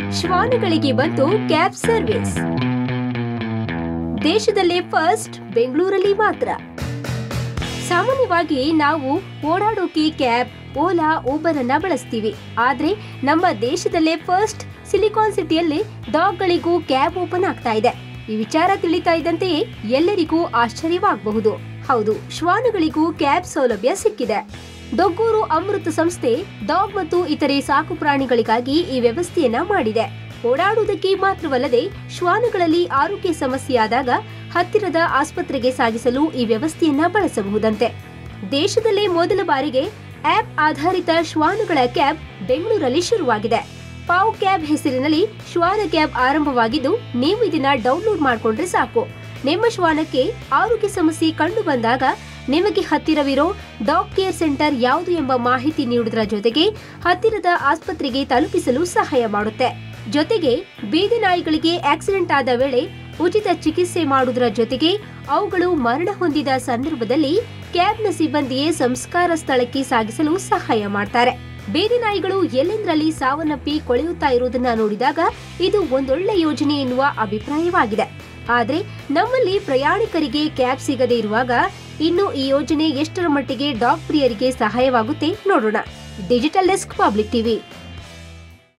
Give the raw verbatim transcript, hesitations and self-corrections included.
ಶ್ವಾನಗಳಿಗೆ ಬಂತು cab service. ದೇಶದಲ್ಲೇ first ಬೆಂಗಳೂರಲ್ಲಿ ಮಾತ್ರ. ಸಾಮಾನ್ಯವಾಗಿ ನಾವು ಓಡಾಡೋಕೆ ಕ್ಯಾಬ್, ಓಲಾ, ಊಬರ್ ಅನ್ನ ಬಳಸ್ತೀವಿ. ಆದ್ರೆ ನಮ್ಮ ದೇಶದಲ್ಲೇ ಫಸ್ಟ್ ಸಿಲಿಕಾನ್ ಸಿಟಿಯಲ್ಲಿ ಡಾಗ್ಗಳಿಗೂ ಕ್ಯಾಬ್ ಓಪನ್ ಆಗ್ತಾ ಇದೆ. ಈ ವಿಚಾರ ತಿಳಿತಾ ಇದ್ದಂತೆಯೇ ಎಲ್ಲರಿಗೂ ಆಶ್ಚರ್ಯವಾಗಬಹುದು. ಹೌದು, ಶ್ವಾನಗಳಿಗೂ ಕ್ಯಾಬ್ ಸೌಲಭ್ಯ ಸಿಕ್ಕಿದೆ. ದೊಗ್ಗೂರು ಅಮೃತ ಸಂಸ್ಥೆ ಡಾಗ್ ಮತ್ತು ಇತರೆ ಸಾಕು ಪ್ರಾಣಿಗಳಿಗಾಗಿ ಈ ವ್ಯವಸ್ಥೆಯನ್ನ ಮಾಡಿದೆ. ಓಡಾಡುವುದಕ್ಕೆ ಮಾತ್ರವಲ್ಲದೆ ಶ್ವಾನಗಳಲ್ಲಿ ಆರೋಗ್ಯ ಸಮಸ್ಯೆಯಾದಾಗ ಹತ್ತಿರದ ಆಸ್ಪತ್ರೆಗೆ ಸಾಗಿಸಲು ಈ ವ್ಯವಸ್ಥೆಯನ್ನ ಬಳಸಬಹುದಂತೆ. ದೇಶದಲ್ಲೇ ಮೊದಲ ಬಾರಿಗೆ ಆಪ್ ಆಧಾರಿತ ಶ್ವಾನಗಳ ಕ್ಯಾಬ್ ಬೆಂಗಳೂರಲ್ಲಿ ಶುರುವಾಗಿದೆ. ಪಾವ್ ಕ್ಯಾಬ್ ಹೆಸರಿನಲ್ಲಿ ಶ್ವಾನ ಕ್ಯಾಬ್ ಆರಂಭವಾಗಿದ್ದು, ನೀವು ಇದನ್ನ ಡೌನ್ಲೋಡ್ ಮಾಡಿಕೊಂಡ್ರೆ ಸಾಕು. ನಿಮ್ಮ ಶ್ವಾನಕ್ಕೆ ಆರೋಗ್ಯ ಸಮಸ್ಯೆ ಕಂಡು ಬಂದಾಗ ನಿಮಗೆ ಹತ್ತಿರವಿರೋ ಡಾಗ್ ಕೇರ್ ಸೆಂಟರ್ ಯಾವುದು ಎಂಬ ಮಾಹಿತಿ ನೀಡುವುದರ ಜೊತೆಗೆ ಹತ್ತಿರದ ಆಸ್ಪತ್ರೆಗೆ ತಲುಪಿಸಲು ಸಹಾಯ ಮಾಡುತ್ತೆ. ಜೊತೆಗೆ ಬೀದಿ ನಾಯಿಗಳಿಗೆ ಆಕ್ಸಿಡೆಂಟ್ ಆದ ವೇಳೆ ಉಚಿತ ಚಿಕಿತ್ಸೆ ಮಾಡುವುದರ ಜೊತೆಗೆ ಅವುಗಳು ಮರಣ ಹೊಂದಿದ ಸಂದರ್ಭದಲ್ಲಿ ಕ್ಯಾಬ್ನ ಸಿಬ್ಬಂದಿಯೇ ಸಂಸ್ಕಾರ ಸ್ಥಳಕ್ಕೆ ಸಾಗಿಸಲು ಸಹಾಯ ಮಾಡ್ತಾರೆ. ಬೀದಿ ನಾಯಿಗಳು ಎಲ್ಲೆಂದರಲ್ಲಿ ಸಾವನ್ನಪ್ಪಿ ಕೊಳೆಯುತ್ತಾ ಇರುವುದನ್ನ ನೋಡಿದಾಗ ಇದು ಒಂದೊಳ್ಳೆ ಯೋಜನೆ ಎನ್ನುವ ಅಭಿಪ್ರಾಯವಾಗಿದೆ. ಆದ್ರೆ ನಮ್ಮಲ್ಲಿ ಪ್ರಯಾಣಿಕರಿಗೆ ಕ್ಯಾಬ್ ಸಿಗದೇ ಇರುವಾಗ ಇನ್ನು ಈ ಯೋಜನೆ ಎಷ್ಟರ ಮಟ್ಟಿಗೆ ಡಾಗ್ ಪ್ರಿಯರಿಗೆ ಸಹಾಯವಾಗುತ್ತೆ ನೋಡೋಣ. Digital desk, public TV.